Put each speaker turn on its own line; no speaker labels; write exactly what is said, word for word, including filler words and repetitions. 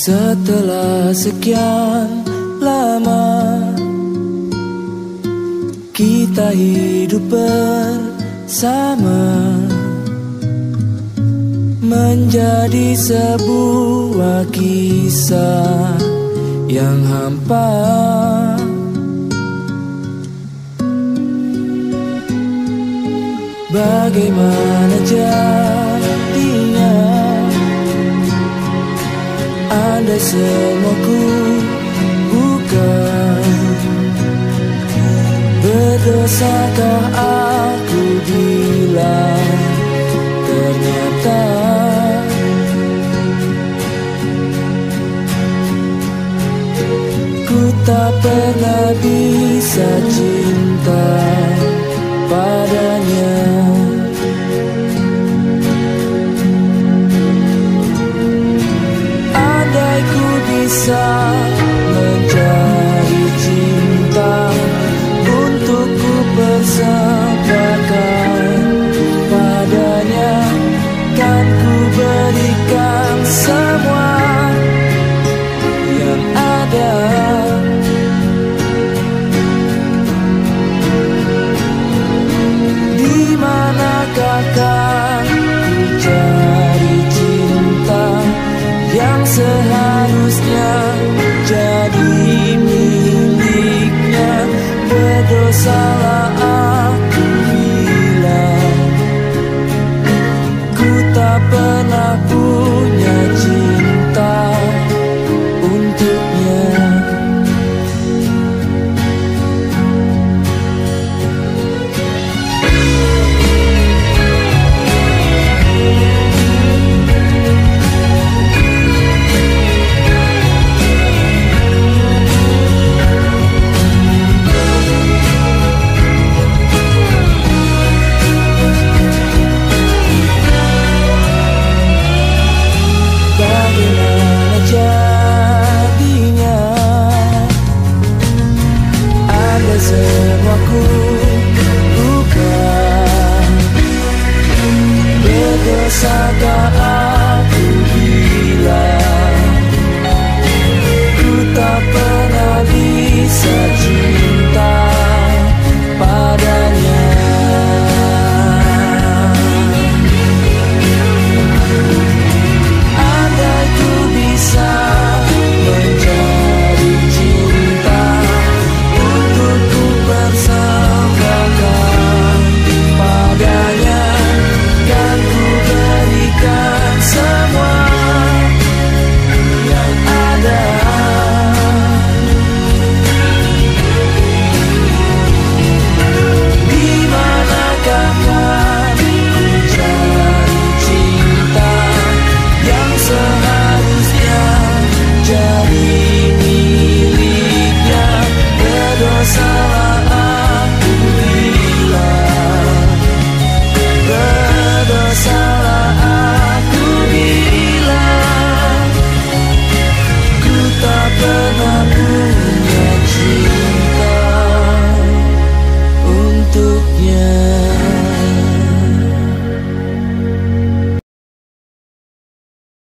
Setelah sekian lama kita hidup bersama, menjadi sebuah kisah yang hampa. Bagaimana jadinya andai semua ku bukan? Berdosakah aku bila ternyata ku tak pernah bisa cinta padanya. Andai ku bisa mencari cinta untuk ku persembahkan padanya, kan ku berikan semua yang ada. Di manakah kan ku cari cinta yang seharusnya jadi miliknya? Berdosalah aku bila ku tak pernah punya cinta untuknya. Semua ku bukan, berdosakah